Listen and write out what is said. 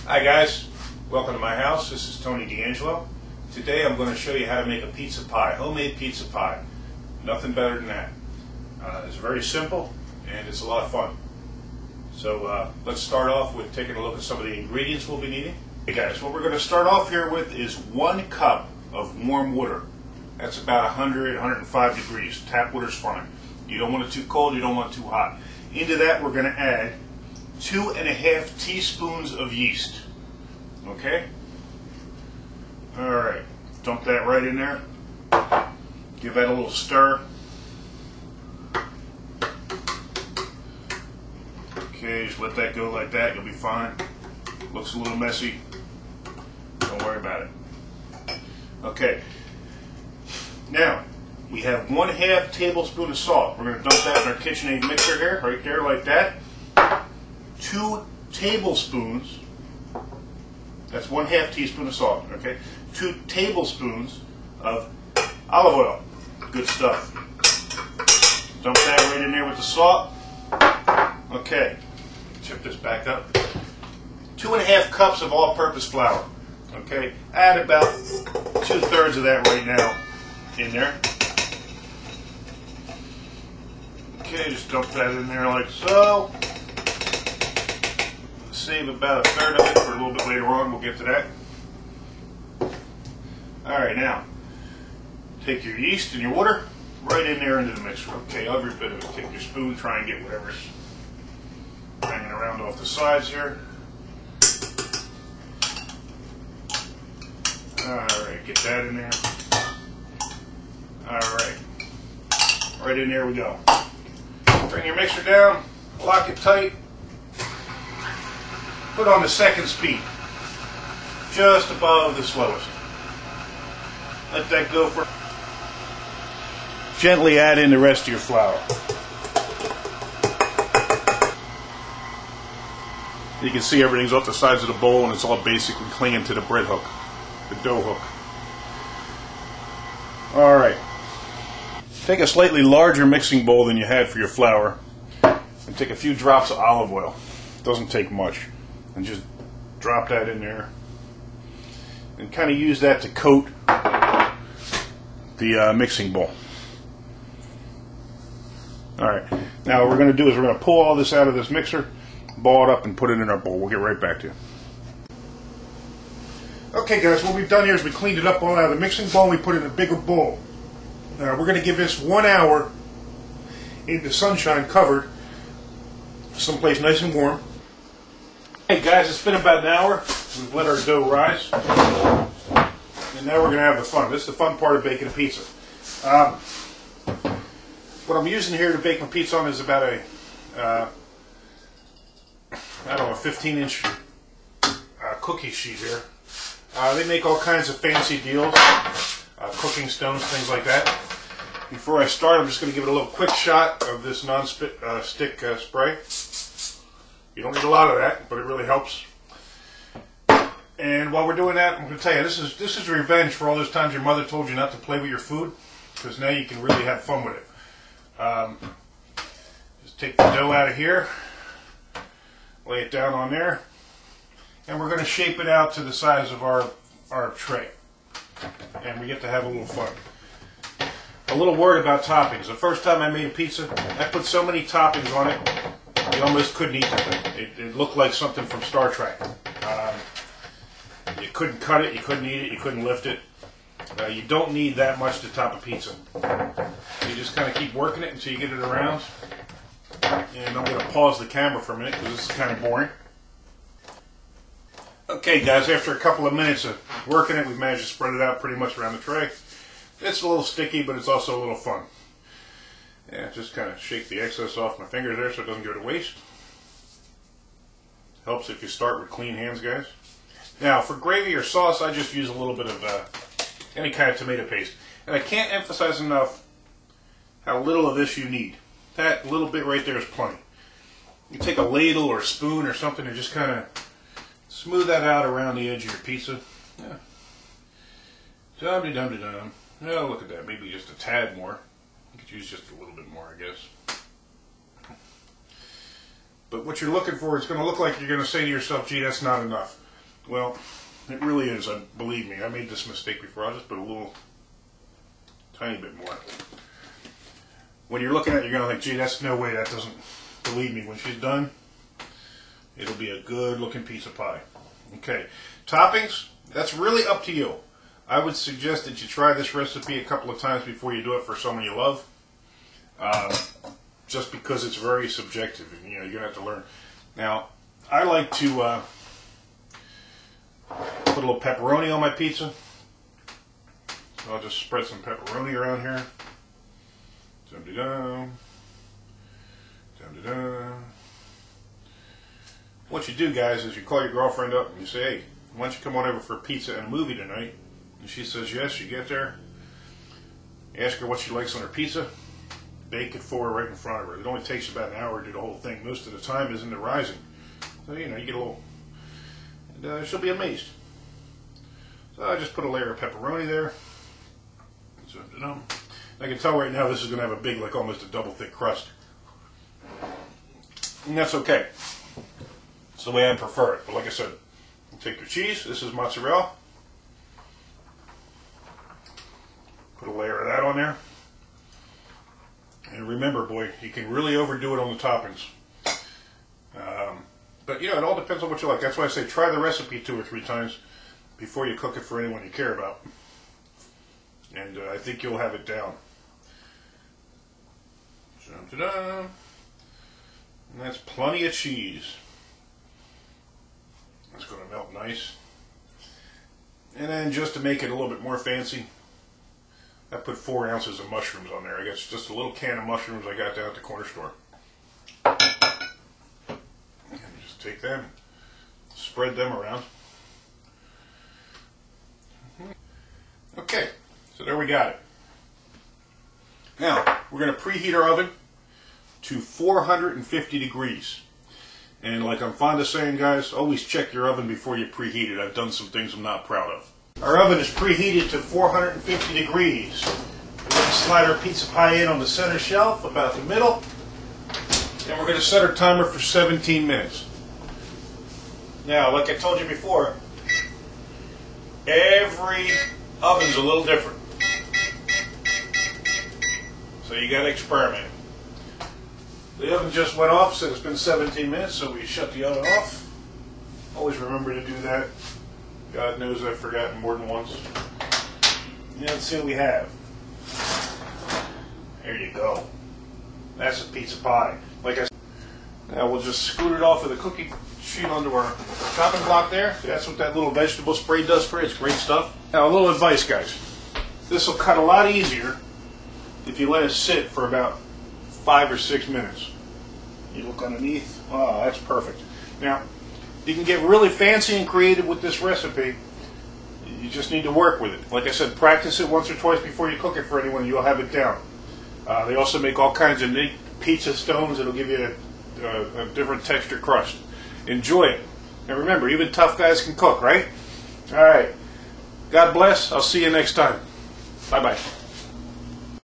Hi guys, welcome to my house. This is Tony D'Angelo. Today I'm going to show you how to make a pizza pie, homemade pizza pie. Nothing better than that. It's very simple and it's a lot of fun. So let's start off with taking a look at some of the ingredients we'll be needing. Hey guys, what we're going to start off here with is 1 cup of warm water. That's about 100, 105 degrees. Tap water's fine. You don't want it too cold, you don't want it too hot. Into that we're going to add 2½ teaspoons of yeast. Okay? Alright, dump that right in there. Give that a little stir. Okay, just let that go like that, you'll be fine. Looks a little messy. Don't worry about it. Okay. Now, we have 1/2 tablespoon of salt. We're going to dump that in our KitchenAid mixer here, right there like that. 2 tablespoons, that's 1/2 teaspoon of salt, okay? 2 tablespoons of olive oil. Good stuff. Dump that right in there with the salt. Okay, tip this back up. 2½ cups of all-purpose flour. Okay, add about 2/3 of that right now in there. Okay, just dump that in there like so. Save about 1/3 of it for a little bit later on. We'll get to that. Alright, now take your yeast and your water right in there into the mixer. Okay, every bit of it. Take your spoon, try and get whatever's hanging around off the sides here. Alright, get that in there. Alright, right in there we go. Bring your mixer down, lock it tight. Put on the 2nd speed, just above the slowest. Let that go for... Gently add in the rest of your flour. You can see everything's off the sides of the bowl and it's all basically clinging to the bread hook, the dough hook. Alright. Take a slightly larger mixing bowl than you had for your flour and take a few drops of olive oil. Doesn't take much. And just drop that in there and kind of use that to coat the mixing bowl. Alright, now what we're going to do is we're going to pull all this out of this mixer, ball it up and put it in our bowl. We'll get right back to you. Okay guys, what we've done here is we cleaned it up all out of the mixing bowl and we put it in a bigger bowl. Now we're going to give this 1 hour in the sunshine covered, someplace nice and warm. Hey guys, it's been about an hour. We've let our dough rise. And now we're going to have the fun. This is the fun part of baking a pizza. What I'm using here to bake my pizza on is about a, I don't know, a 15-inch cookie sheet here. They make all kinds of fancy deals, cooking stones, things like that. Before I start, I'm just going to give it a little quick shot of this non-stick spray. You don't need a lot of that, but it really helps. And while we're doing that, I'm going to tell you, this is revenge for all those times your mother told you not to play with your food, because now you can really have fun with it. Just take the dough out of here, lay it down on there, and we're going to shape it out to the size of our tray. And we get to have a little fun. A little word about toppings. The first time I made a pizza, I put so many toppings on it, you almost couldn't eat the thing. It looked like something from Star Trek. You couldn't cut it, you couldn't eat it, you couldn't lift it. You don't need that much to top a pizza. You just kind of keep working it until you get it around. And I'm going to pause the camera for a minute because this is kind of boring. Okay guys, after a couple of minutes of working it, we've managed to spread it out pretty much around the tray. It's a little sticky, but it's also a little fun. Yeah, just kind of shake the excess off my fingers there so it doesn't go to waste. Helps if you start with clean hands, guys. Now, for gravy or sauce, I just use a little bit of any kind of tomato paste. And I can't emphasize enough how little of this you need. That little bit right there is plenty. You take a ladle or a spoon or something and just kind of smooth that out around the edge of your pizza. Yeah. Dum-de-dum-de-dum. Oh, look at that. Maybe just a tad more. You could use just a little bit more, I guess. But what you're looking for, it's going to look like you're going to say to yourself, gee, that's not enough. Well, it really is. Believe me, I made this mistake before. I'll just put a little, tiny bit more. When you're looking at it, you're going to think, gee, that's no way that doesn't, believe me, when she's done, it'll be a good looking piece of pie. Okay, toppings, that's really up to you. I would suggest that you try this recipe a couple of times before you do it for someone you love. Just because it's very subjective, and you're going to have to learn. Now, I like to put a little pepperoni on my pizza. So I'll just spread some pepperoni around here. Dum-de-dum. Dum-de-dum. What you do, guys, is you call your girlfriend up and you say, hey, why don't you come on over for pizza and a movie tonight? And she says yes. You get there, ask her what she likes on her pizza, bake it for her right in front of her. It only takes about an hour to do the whole thing. Most of the time is in the rising. So, you get a little, and she'll be amazed. So I just put a layer of pepperoni there. I can tell right now this is going to have a big, like almost a double thick crust. And that's okay. It's the way I prefer it. But like I said, you take your cheese. This is mozzarella. Put a layer of that on there. And remember, boy, you can really overdo it on the toppings. But it all depends on what you like. That's why I say try the recipe 2 or 3 times before you cook it for anyone you care about. And I think you'll have it down. Ta-da! And that's plenty of cheese. That's going to melt nice. And then just to make it a little bit more fancy, I put 4 ounces of mushrooms on there. I guess just a little can of mushrooms I got down at the corner store. And just take them, spread them around. Okay, so there we got it. Now, we're going to preheat our oven to 450 degrees. And like I'm fond of saying, guys, always check your oven before you preheat it. I've done some things I'm not proud of. Our oven is preheated to 450 degrees. We're going to slide our pizza pie in on the center shelf, about the middle. And we're going to set our timer for 17 minutes. Now, like I told you before, every oven's a little different. So you got to experiment. The oven just went off, so it's been 17 minutes, so we shut the oven off. Always remember to do that. God knows I've forgotten more than once. Now let's see what we have. There you go. That's a pizza pie. Like I said, now we'll just scoot it off of the cookie sheet onto our chopping block there. See, that's what that little vegetable spray does for you. It's great stuff. Now a little advice, guys. This will cut a lot easier if you let it sit for about 5 or 6 minutes. You look underneath. Oh, that's perfect. Now, you can get really fancy and creative with this recipe. You just need to work with it. Like I said, practice it once or twice before you cook it for anyone. You'll have it down. They also make all kinds of neat pizza stones that'll give you a different texture crust. Enjoy it. And remember, even tough guys can cook, right? All right. God bless. I'll see you next time. Bye-bye.